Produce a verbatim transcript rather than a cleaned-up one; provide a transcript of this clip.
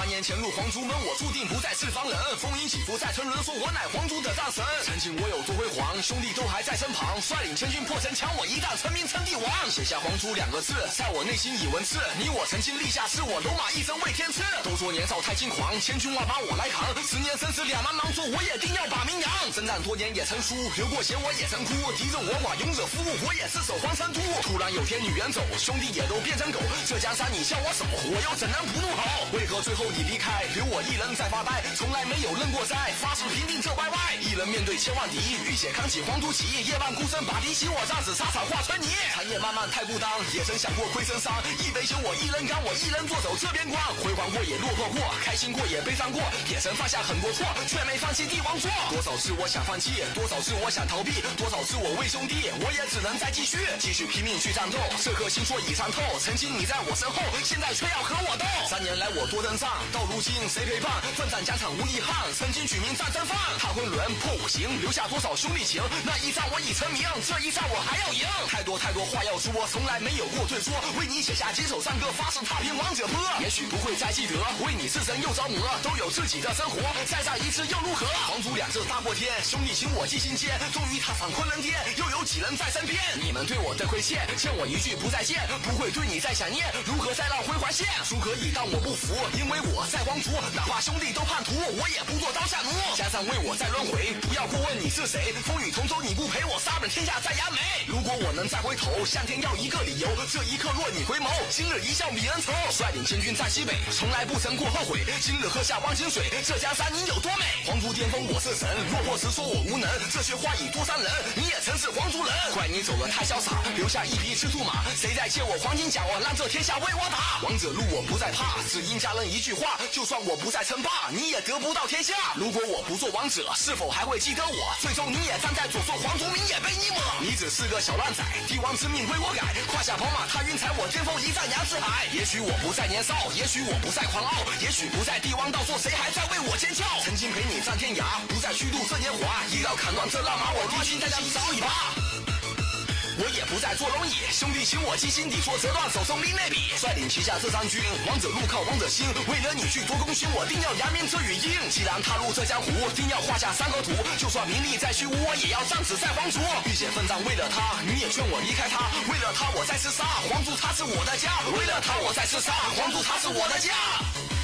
八年前入黄竹门，我注定不再是方人。风云起伏在沉沦，说我乃黄竹的战神。曾经我有多辉煌，兄弟都还在身旁，率领千军破城墙，我一旦成名称帝王。写下黄竹两个字，在我内心已文字。你我曾经立下誓，我龙马一生为天赐。都说年少太轻狂，千军万马我来扛。十年生死两茫茫，做我也定要把名扬。征战多年也曾输，流过血我也曾哭。敌众我寡，勇者夫，我也是守皇神都。突然有天女人走，兄弟也都变成狗。这江山你向我守，我又怎能不怒吼？为何最后你离开，留我一人在发呆？从来没有认过灾，发誓平定这歪歪。一人面对千万敌，浴血扛起黄土起。夜半孤身把敌袭，我战死沙场化成泥。残夜漫漫太孤单，也曾想过亏身伤。一杯酒我一人干，我一人坐走这边关。辉煌过也落魄过，开心过也悲伤过，也曾犯下很多错，却没放弃帝王座。多少次我想放弃，多少次我想逃避，多少次我为兄弟，我也只能再继续，继续拼命去战斗。这颗心说已参透，曾经你在我身后，现在却要和我斗。三年来我多登上，到如今谁陪伴？奋战疆场无遗憾，曾经举名战争犯，踏昆仑破五行，留下多少兄弟情？那一战我已成名，这一战我还要赢。太多太多话要说，从来没有过对错，为你写下几首赞歌，发誓踏平王者坡。也许不会再记得，为你自身又着魔，都有自己的生活，再战一次又如何？黄竹两字大过天，兄弟情我记心间，终于踏上昆仑巅，又有几人在身边？你们对我的亏欠，欠我一句不再见，不会对你再想念，如何再让回还现？书可以当我不服，因为我在黄竹，哪怕兄弟都叛徒，我也不做刀下奴。加上为我在轮回，不要过问你是谁，风雨同舟你不陪我，杀遍天下在崖眉。如果我能再回头，向天要一个理由，这一刻若你回眸，今日一笑泯恩仇。率领千军在西北，从来不曾过后悔，今日喝下忘情水，这江山你有多美？黄竹巅峰我是神，落魄时说我无能，这些话已多伤人，你也曾是黄竹人。怪你走得太潇洒，留下一匹赤兔马，谁在借我黄金甲，我让这天下为我打。王者路我不再怕，只因家人一句话，就算我不再称霸，你也得不到天下。如果我不做王者，是否还会记得我？最终你也站在左，说黄竹名也被你抹。你只是个小乱仔，帝王之命归我改，胯下跑马踏云彩，我巅峰一战扬四海。也许我不再年少，也许我不再狂傲，也许不在帝王道，说谁还在为我尖叫？曾经陪你战天涯，不再虚度这年华，一刀砍断这浪马，我弟兄再将你找一把。我也不再做龙椅，兄弟情我记心底，说折断手中拎内笔，率领旗下这张军，王者路靠王者心，为了你去夺功勋，我定要扬名这语音。既然踏入这江湖，定要画下山河图，就算名利在虚无，我也要战死在黄竹。浴血奋战为了他，你也劝我离开他，为了他我在厮杀，黄竹他是我的家，为了他我在厮杀，黄竹他是我的家。